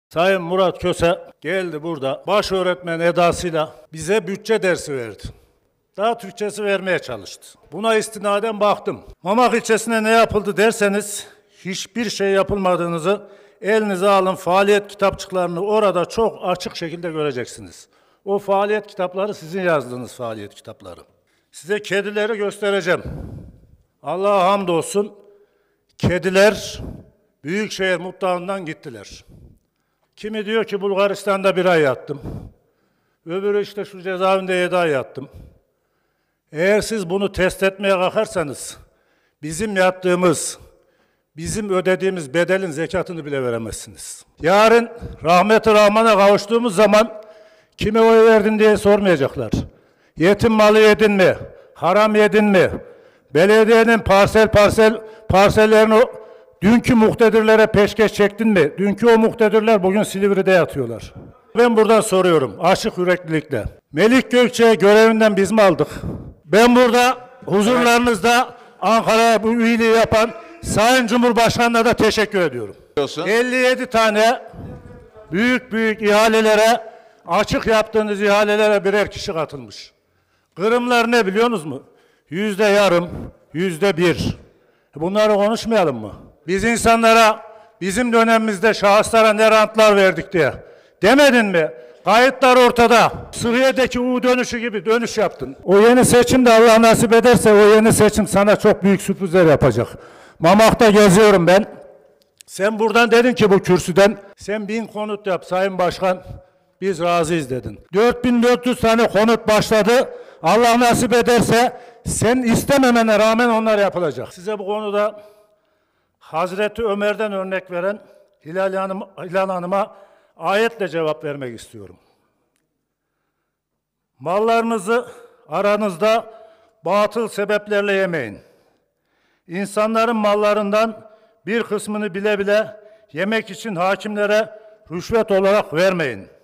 Sayın Murat Köse geldi burada baş öğretmen edasıyla bize bütçe dersi verdi. Daha Türkçesi vermeye çalıştı. Buna istinaden baktım. Mamak ilçesine ne yapıldı derseniz hiçbir şey yapılmadığınızı elinize alın, faaliyet kitapçıklarını orada çok açık şekilde göreceksiniz. O faaliyet kitapları sizin yazdığınız faaliyet kitapları. Size kedileri göstereceğim. Allah'a hamdolsun kediler Büyükşehir Mutlağı'ndan gittiler. Kimi diyor ki Bulgaristan'da 1 ay yattım. Öbürü işte şu cezaevinde 7 ay yattım. Eğer siz bunu test etmeye kalkarsanız bizim yattığımız, bizim ödediğimiz bedelin zekatını bile veremezsiniz. Yarın rahmeti rahmana kavuştuğumuz zaman kime oy verdin diye sormayacaklar. Yetim malı yedin mi? Haram yedin mi? Belediyenin parsellerini dünkü muktedirlere peşkeş çektin mi? Dünkü o muktedirler bugün Silivri'de yatıyorlar. Ben buradan soruyorum açık yüreklilikle. Melik Gökçe'yi görevinden biz mi aldık? Ben burada huzurlarınızda Ankara'ya bu üyeliği yapan Sayın Cumhurbaşkanı'na da teşekkür ediyorum. 57 tane büyük ihalelere, açık yaptığınız ihalelere birer kişi katılmış. Kırımlar ne biliyorsunuz mu? %0,5, %1. Bunları konuşmayalım mı? Biz insanlara, bizim dönemimizde şahıslara ne rantlar verdik diye. Demedin mi? Kayıtlar ortada. Suriye'deki U dönüşü gibi dönüş yaptın. O yeni seçim de Allah nasip ederse o yeni seçim sana çok büyük sürprizler yapacak. Mamak'ta geziyorum ben. Sen buradan dedin ki bu kürsüden, sen 1000 konut yap Sayın Başkan, biz razıyız dedin. 4400 tane konut başladı. Allah nasip ederse sen istememene rağmen onlar yapılacak. Size bu konuda Hazreti Ömer'den örnek veren Hilal Hanım'a ayetle cevap vermek istiyorum. Mallarınızı aranızda batıl sebeplerle yemeyin. İnsanların mallarından bir kısmını bile bile yemek için hakimlere rüşvet olarak vermeyin.